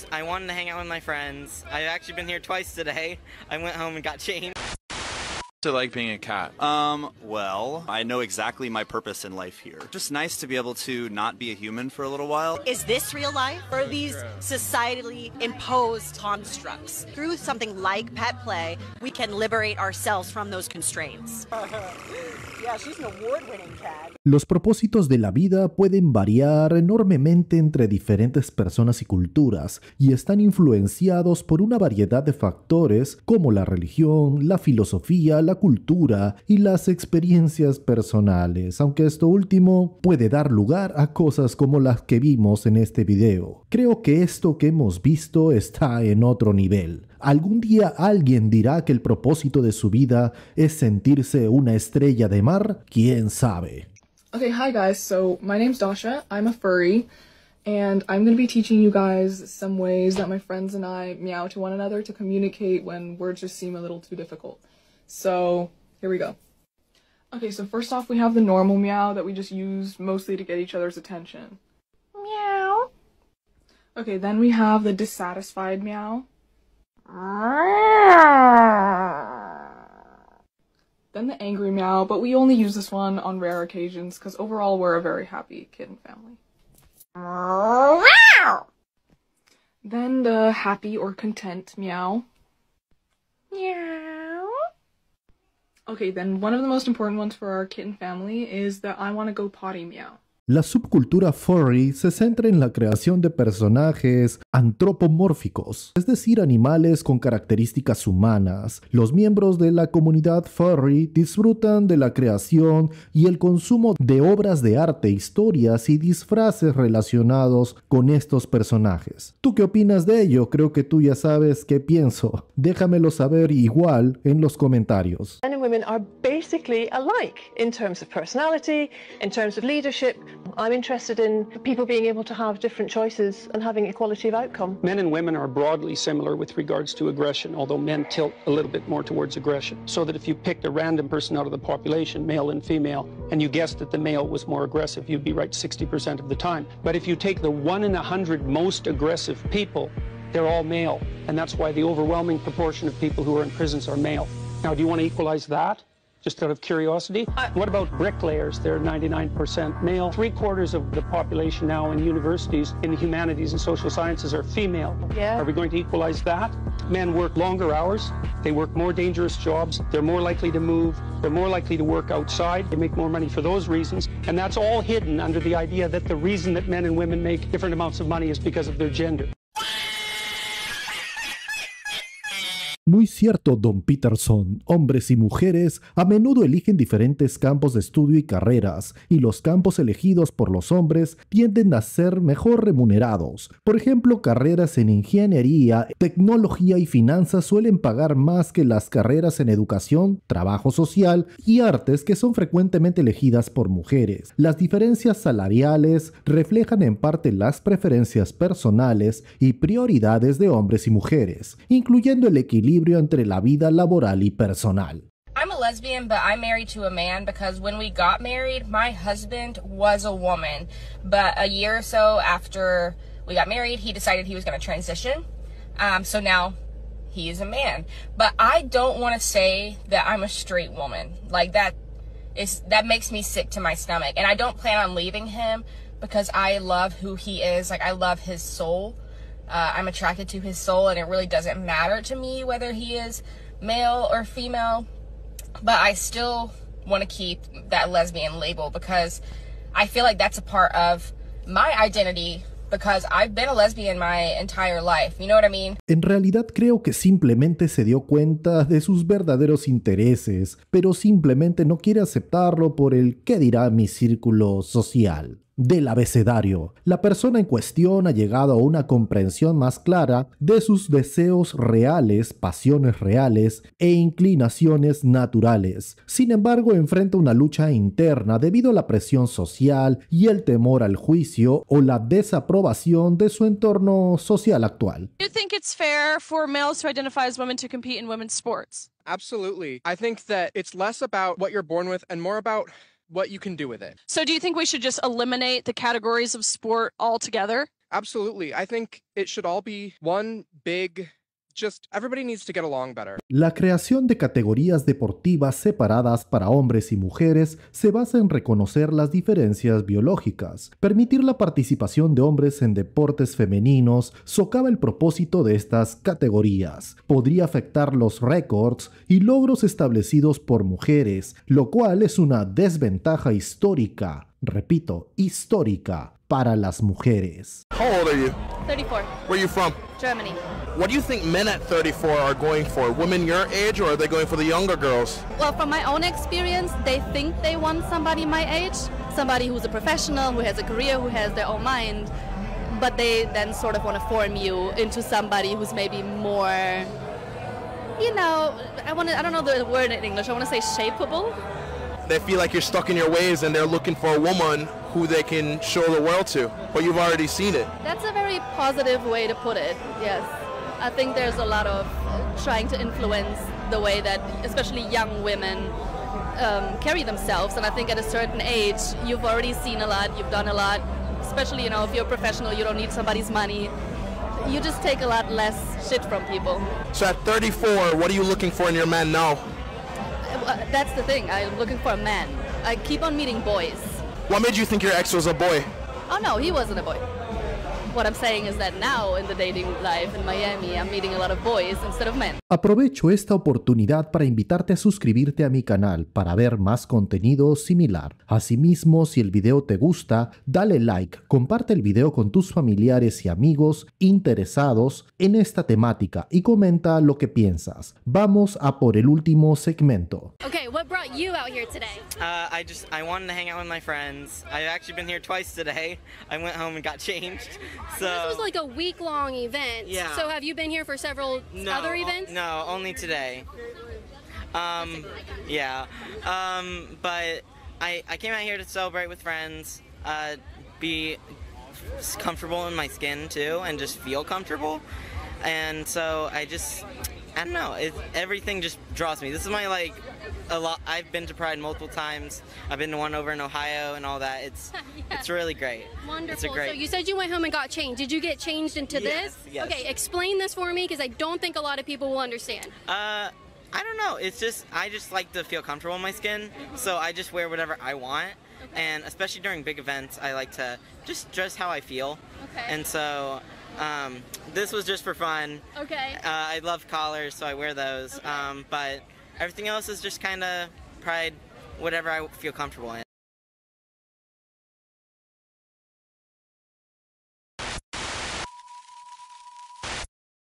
I wanted to hang out with my friends. I've actually been here twice today. I went home and got changed. To like being a cat? Well, I know exactly my purpose in life here. Just nice to be able to not be a human for a little while. Is this real life, or are these societally imposed constructs? Through something like pet play, we can liberate ourselves from those constraints. Yeah, she's an award-winning cat. Los propósitos de la vida pueden variar enormemente entre diferentes personas y culturas y están influenciados por una variedad de factores como la religión, la filosofía, la cultura y las experiencias personales, aunque esto último puede dar lugar a cosas como las que vimos en este video. Creo que esto que hemos visto está en otro nivel. ¿Algún día alguien dirá que el propósito de su vida es sentirse una estrella de mar? ¿Quién sabe? Okay, hi guys, so my name's Dasha, I'm a furry, and I'm going to be teaching you guys some ways that my friends and I meow to one another to communicate when words just seem a little too difficult. So, here we go. Okay, so first off we have the normal meow that we just use mostly to get each other's attention. Meow. Okay, then we have the dissatisfied meow. Then the angry meow, but we only use this one on rare occasions because overall we're a very happy kitten family. Then the happy or content meow. Meow. Okay, then one of the most important ones for our kitten family is the I wanna go potty meow. La subcultura furry se centra en la creación de personajes antropomórficos, es decir, animales con características humanas. Los miembros de la comunidad furry disfrutan de la creación y el consumo de obras de arte, historias y disfraces relacionados con estos personajes. ¿Tú qué opinas de ello? Creo que tú ya sabes qué pienso. Déjamelo saber igual en los comentarios. Men and women are basically alike in terms of personality, in terms of leadership. I'm interested in people being able to have different choices and having equality of outcome. Men and women are broadly similar with regards to aggression, although men tilt a little bit more towards aggression. So that if you picked a random person out of the population, male and female, and you guessed that the male was more aggressive, you'd be right 60% of the time. But if you take the 1 in 100 most aggressive people, they're all male. And that's why the overwhelming proportion of people who are in prisons are male. Now, do you want to equalize that? Just out of curiosity. What about bricklayers? They're 99% male. 3/4 of the population now in universities in the humanities and social sciences are female. Yeah. Are we going to equalize that? Men work longer hours. They work more dangerous jobs. They're more likely to move. They're more likely to work outside. They make more money for those reasons. And that's all hidden under the idea that the reason that men and women make different amounts of money is because of their gender. Muy cierto, Don Peterson. Hombres y mujeres a menudo eligen diferentes campos de estudio y carreras, y los campos elegidos por los hombres tienden a ser mejor remunerados. Por ejemplo, carreras en ingeniería, tecnología y finanzas suelen pagar más que las carreras en educación, trabajo social y artes que son frecuentemente elegidas por mujeres. Las diferencias salariales reflejan en parte las preferencias personales y prioridades de hombres y mujeres, incluyendo el equilibrio entre la vida laboral y personal. I'm a lesbian, but I'm married to a man because when we got married, my husband was a woman. But a year or so after we got married, he decided he was going to transition. So now he is a man. But I don't want to say that I'm a straight woman. Like that makes me sick to my stomach. And I don't plan on leaving him because I love who he is. Like I love his soul. I'm attracted to his soul, and it really doesn't matter to me whether he is male or female, but I still want to keep that lesbian label because I feel like that's a part of my identity because I've been a lesbian my entire life, you know what I mean? En realidad creo que simplemente se dio cuenta de sus verdaderos intereses, pero simplemente no quiere aceptarlo por el ¿qué dirá mi círculo social? Del abecedario. La persona en cuestión ha llegado a una comprensión más clara de sus deseos reales, pasiones reales e inclinaciones naturales. Sin embargo, enfrenta una lucha interna debido a la presión social y el temor al juicio o la desaprobación de su entorno social actual. Do you think it's fair for males who identify as women to compete in women's sports? Absolutely. I think that it's less about what you're born with and more about what you can do with it. So do you think we should just eliminate the categories of sport altogether? Absolutely. I think it should all be one big, just everybody needs to get along better. La creación de categorías deportivas separadas para hombres y mujeres se basa en reconocer las diferencias biológicas. Permitir la participación de hombres en deportes femeninos socava el propósito de estas categorías. Podría afectar los récords y logros establecidos por mujeres, lo cual es una desventaja histórica. Repito, histórica para las mujeres. How old are you? 34. Where are you from? Germany. What do you think men at 34 are going for? Women your age, or are they going for the younger girls? Well, from my own experience, they think they want somebody my age, somebody who's a professional, who has a career, who has their own mind, but they then sort of want to form you into somebody who's maybe more, you know, I don't know the word in English, I want to say shapeable. They feel like you're stuck in your ways and they're looking for a woman who they can show the world to, but you've already seen it. That's a very positive way to put it, yes. I think there's a lot of trying to influence the way that especially young women carry themselves, and I think at a certain age you've already seen a lot, you've done a lot, especially, you know, if you're a professional, you don't need somebody's money. You just take a lot less shit from people. So at 34, what are you looking for in your man now? That's the thing, I'm looking for a man. I keep on meeting boys. What made you think your ex was a boy? Oh no, he wasn't a boy. What I'm saying is that now in the dating life in Miami, I'm meeting a lot of boys instead of men. Aprovecho esta oportunidad para invitarte a suscribirte a mi canal para ver más contenido similar. Asimismo, si el video te gusta, dale like, comparte el video con tus familiares y amigos interesados en esta temática y comenta lo que piensas. Vamos a por el último segmento. Okay, what brought you out here today? I wanted to hang out with my friends. I've actually been here twice today. I went home and got changed. So this was like a week-long event. Yeah. So have you been here for several other events? No, only today. Yeah. But I came out here to celebrate with friends, be comfortable in my skin too, and just feel comfortable. And so I don't know, everything just draws me. This is my, like, a lot. I've been to Pride multiple times. I've been to one over in Ohio and all that. It's really great. Wonderful. It's a great. So you said you went home and got changed. Did you get changed into this? Yes. Okay, explain this for me because I don't think a lot of people will understand. I don't know. I just like to feel comfortable in my skin, so I just wear whatever I want. Okay. And especially during big events, I like to just dress how I feel. Okay. And so this was just for fun. Okay. I love collars, so I wear those. Okay. But everything else is just kind of Pride, whatever I feel comfortable in.